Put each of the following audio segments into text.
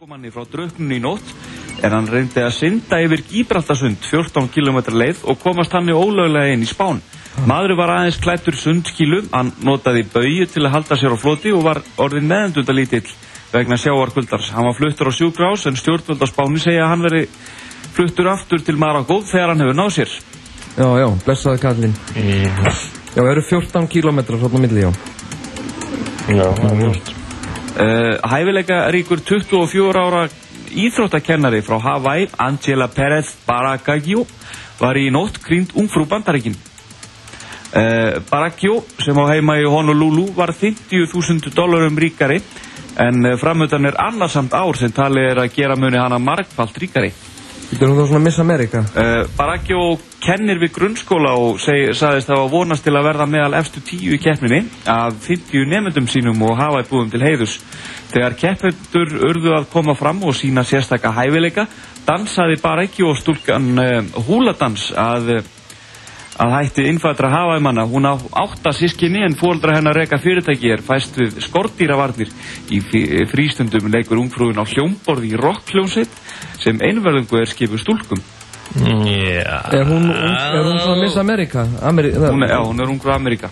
Ökumanni frá drukknun í nótt en hann reyndi að synda yfir Gíbraltarsund 14 km leið og komast hann ólöglega inn í Spán. Maðurinn var aðeins klæddur sundskýlu, hann notaði bauju til að halda sér á floti og var orðinn meðvitundarlítill vegna sjávarkuldans. Hann var fluttur á sjúkrahús en stjórnvöld á Spáni segja að hann veri fluttur aftur til Marokkó þegar hann hefur náð sér. Já, blessaði kallinn. Já, eru 14 km svona milli, já. Já, það er mjög. Hæfileikaríkur 24 ára íþróttakennari frá Hawaii, Angela Perez Baracagio, var í nótt krýnd ungfrú Bandaríkin. Baracagio, sem á heima í Honolulu, var $50.000 ríkari, en framöndan annarsamt ár sem talið að gera muni hana margfalt ríkari. Þetta hún þá svona Miss America? Baracagio kennir við grunnskóla og sagðist það var vonast til að verða meðal efstu 10 í keppninni af 50 nemendum sínum og hafa búðum til heiðurs. Þegar keppendur urðu að koma fram og sína sérstaka hæfileika, dansaði Baracagio stúlkan húladans að hætti innfæddra Hawaiimanna. Hún á 8 systkini en foreldrar hennar reka fyrirtæki fæst við skordýravarnir. Í frístundum leikur ungfrúin á hljómborði í rockhljómsveit sem einverðungu skipuð stúlkum. Er hún svona Miss America? Hún ungfrú Amerika.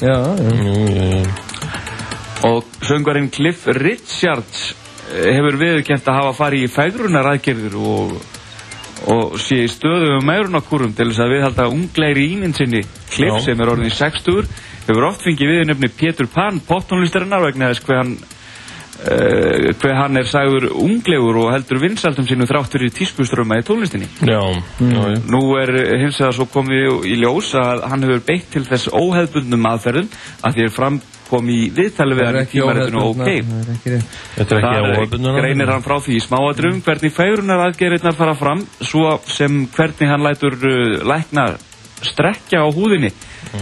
Og söngvarinn Cliff Richards hefur viðurkennt að hafa farið í fegrunaraðgerðir og sé í stöðugum megrunarkúrum til þess að viðhalda unglegri ímynd sinni. Cliff, sem orðinn 60, hefur oft fengið viðurnefni Peter Pan poptónlistarinnar vegna þess hve hann sagður unglegur og heldur vinsældum sínu þrátt fyrir tískuströma í tónlistinni. Nú hins vegar svo komið í ljós að hann hefur beitt til þess óhefðbundnum aðferðum að því kom í viðtali við hann í tímaritinu OK. Þar greinir hann frá því í smáatriðum hvernig fegrunaraðgerðirnar fara fram svo sem hvernig hann lætur lækna strekkja á húðinni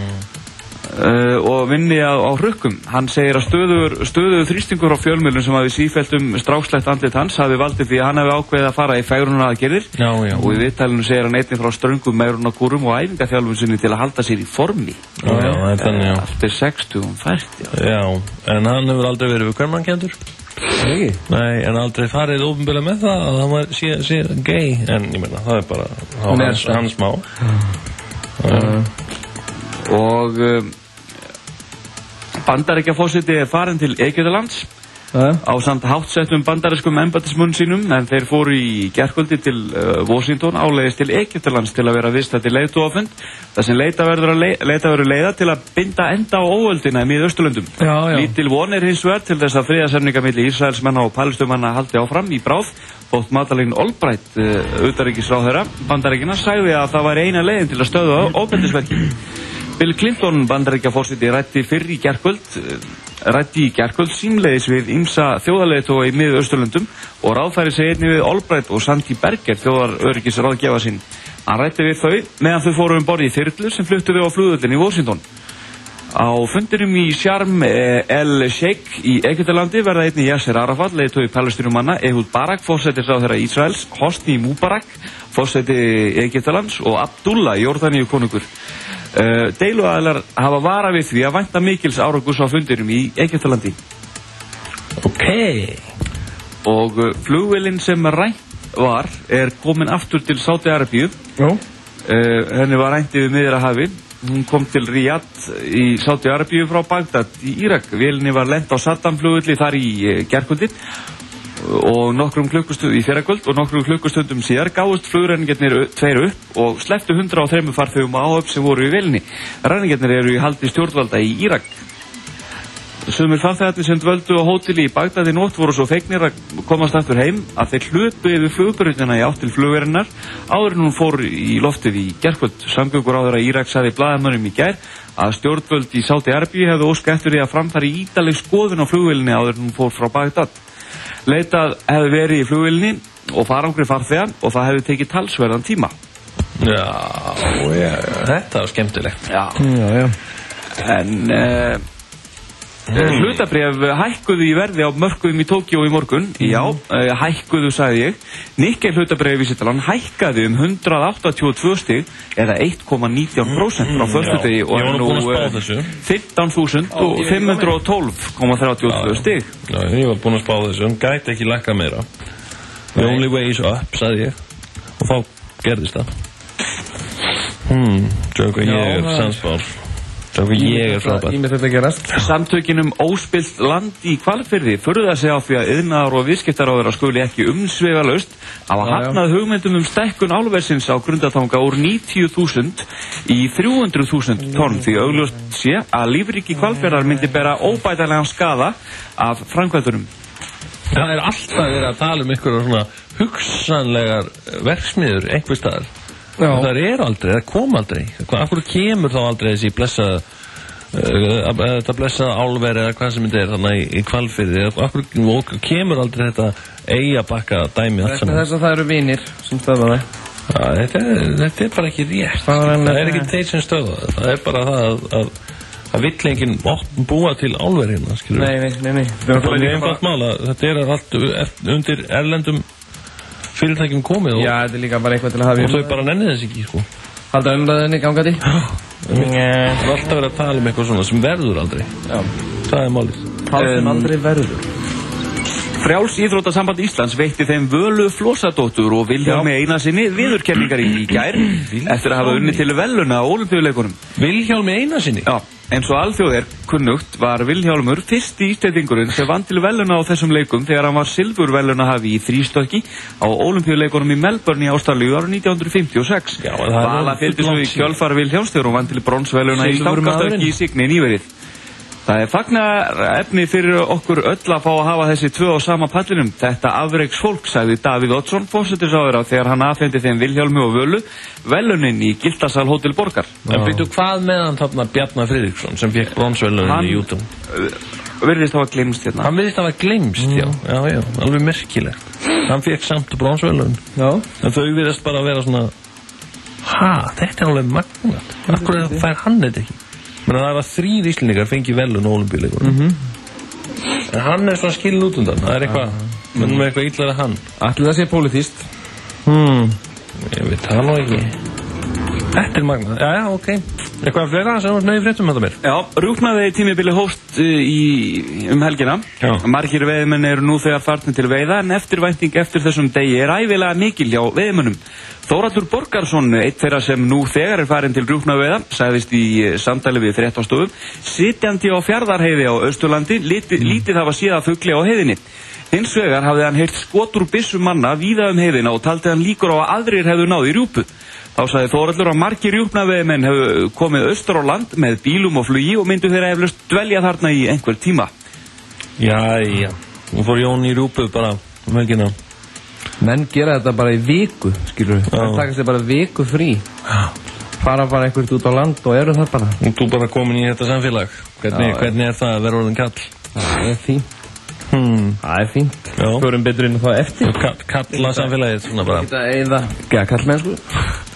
og vinni á hrukkum. Hann segir að stöðugur þrýstingur á fjölmiðlum sem hafi sífellt strákslegt andlit hans hafi valdið því að hann hafi ákveðið að fara í fegrunaraðgerðir og í viðtalinu segir hann einnig frá ströngum megrunarkúrum og æfingaþjálfun sinni til að halda sér í formi. Eftir 60 fært. Já, en hann hefur aldrei verið við kvenmannskenndur. Nei, en aldrei farið opinberlega með það að hann sé gay, en ég meina, það bara hans má. Og Bandaríkjaforseti farin til Egyptalands ásamt háttsettum bandarískum embættismönnum sínum, en þeir fóru í gærkvöldi til Washington áleiðis til Egyptalands til að vera viðstaddir leiðtogafund þar sem leita verður leiða til að binda enda á óöldina í Mið-Austurlöndum. Lítil von hins vegar til þess að friðarsamninga milli Ísraelsmanna og Palestínumanna haldi áfram í bráð, þótt Madeleine Albright, utanríkisráðherra Bandaríkjanna, sagði að það væri eina leiðin til að stöðva ofbeldisverki. Bill Clinton, Bandaríkjaforseti, ræddi í gærkvöld símleiðis við ýmsa þjóðarleiðtoga í Mið-Austurlöndum og ráðfæri sig einnig við Albright og Sandy Berger, þjóðaröryggisráðgjafa sinn. Hann ræddi við þau meðan þau fóru borð í þyrlu sem fluttu við á flugvöllinn í Washington. Á fundinum í Sharm el-Sheikh í Egyptalandi verða einnig Yasser Arafat, leiðtogi Palestínumanna, Ehud Barak, forsætisráðherra Ísraels, Hosni Mubarak, forsæti Egyptalands og Abdullah, Jórdaníu konungur. Deiluaðilar hafa varað við því að vænta mikils árangurs á fundinum í Egyptalandi. Og flugvélin sem rænt var komin aftur til Sádi-Arabíu. Henni var rænt yfir Miðjarðarhafi. Hún kom til Riyadh í Sádi-Arabíu frá Bagdad í Írak. Vélinni var lent á Saddam flugvelli þar í gærkvöldi og nokkrum klukkustundum síðar gáðust flugræningjarnir 2 upp og slepptu 103 farþegum á áhöfn sem voru í vélinni. Ræningjarnir eru í haldi stjórnvalda í Írak. Sumir farþegarnir sem dvöldu á hóteli í Bagdad í nótt voru svo fegnir að komast aftur heim að þeir hlupu yfir flugbrautina í átt til flugvélarinnar áður en hún fór í loftið í gærkvöld. Samgönguráðherra Íraks sagði blaðamönnum í gær að stjórnvöld í Sádi-Arabíu hefðu óskað eftir því að framfæri ítarleg skoðun á flugvélinni áður en hún fór frá Bagdad. Leitað hefði verið í flugvélinni og farangri farþega og það hefði tekið talsverðan tíma. Þetta var skemmtilegt. En hlutabréf hækkuðu í verði á mörkuðum í Tókíó í morgun. Hækkuðu, sagði ég. Nikkei hlutabréfavísitalan hækkaði 182 stig eða 1,19% frá föstudegi og nú 15.512,32 stig. Ég var búinn að spá þessu, gæti ekki lækkað meira. The only way is up, sagði ég. Og þá gerðist það. Tjóka ég sannspár. Tjóka ég frábær. Ég með þetta gerast. Samtökin óspilt land í Hvalfirði furða sig á því að iðnaðar- og viðskiptaráðherra skuli ekki umsvifalaust hafa hafnað hugmyndum stækkun álversins á Grundartanga úr 90.000 í 300.000 tonn því augljóst sé að lífríki Hvalfjarðar myndi bera óbætanlegan skaða af framkvæmdunum. Það alltaf verið að tala einhverjar svona hugsanlegar verksmiður einhvers staðar. Það aldrei, það kom aldrei. Af hverju kemur þá aldrei þessi blessaða álver eða hvað sem þetta þannig í Hvalfirði? Af hverju kemur aldrei þetta Eyjabakka dæmi allt saman? Þess að það eru vinir sem stöða það. Þetta bara ekki rétt. Það ekki þeir sem stöða það. Það bara það að vill enginn búa til álver hérna, skilur við. Nei. Það er einfalt mál að þetta allt undir erlendum fyrirtækjum komið og já, þetta líka bara eitthvað til að hafa og þau bara nennið þess ekki, sko. Halda umræðinni gangandi. Það er alltaf verið að tala eitthvað svona sem verður aldrei. Já. Það málið. Það sem aldrei verður. Frjáls íþróttasamband Íslands veitti þeim Völu Flósadóttur og Vilhjálmi Einarssyni viðurkenningar í gær eftir að hafa unnið til verðlauna á Ólympíuleikunum. Vilhjálmi Einarssyni? Já, eins og alþjóð kunnugt var Vilhjálmur fyrsti íslendingurinn sem vann til verðlauna á þessum leikum þegar hann var silfurverðlaunahafi í þrístökki á Ólympíuleikunum í Melbourne í Ástralíu árið 1956. Vala fylgdi svo í kjölfar Vilhjálms þegar hún vann til bronsverðlauna í stangastökki í Signi nýverið. Það fagnaefni fyrir okkur öll að fá að hafa þessi tvö á sama pallinum. Þetta afreiksfólk, sagði Davíð Oddsson, forsætisráðherra þegar hann afhendi þeim Vilhjálmi og Völu verðlaunin í Gildasal Hótel Borgar. En byrju, hvað með hann þarna Bjarnar Friðriksson sem fékk bronsverðlaunin í YouTube? Virðist hafa gleymst hérna. Hann virðist hafa gleymst, já, alveg merkilegt. Hann fékk samt bronsverðlaun. Já. En þau virðast bara að vera svona, þetta alveg magnat. Akkur fær hann þetta ekki? Men það var 3 Íslendingar fengið velun á Ólympíuleikunum. En hann svona skilin út undan. Það eitthvað, með eitthvað illar að hann. Ætli það sé pólitískt? Ég veit það nú ekki. Þetta magnað. Já, ok. Eitthvað fleira sem nöði fréttum þetta mér? Já, rjúpnaði tímabili hófst helgina. Já. Margir veiðmenn nú þegar farnir til veiða en eftirvænting eftir þessum degi ævilega mikil hjá veiðmönnum. Þórhallur Borgarsson, einn þeirra sem nú þegar farin til rjúpnaveiða, sagðist í samtali við Fréttastofu, sitjandi á Fjarðarheiði á Austurlandi, lítið hafa séð að fugli á heiðinni. Hins vegar hafði hann heyrt skot úr byssum manna víða heiðina og taldi hann líkur á að aðrir hefðu náð í rjúpu. Þá sagði Þórhallur að margir rjúpnaveiðmenn hefðu komið austur á land með bílum og flugi og myndu þeirra eflaust dvelja þarna í einhver tíma. Jæja, nú fór Jón í rjúpu bara helgina. Menn gera þetta bara í viku, skilur við. Það takast þið bara viku frí. Fara bara einhvert út á land og eru það bara. Og þú bara komin í þetta samfélag. Hvernig það að vera orðin kall? Það fínt. Það fínt. Förum betur inn á það eftir. Kalla samfélagið svona bara. Þetta eða kallmennsku.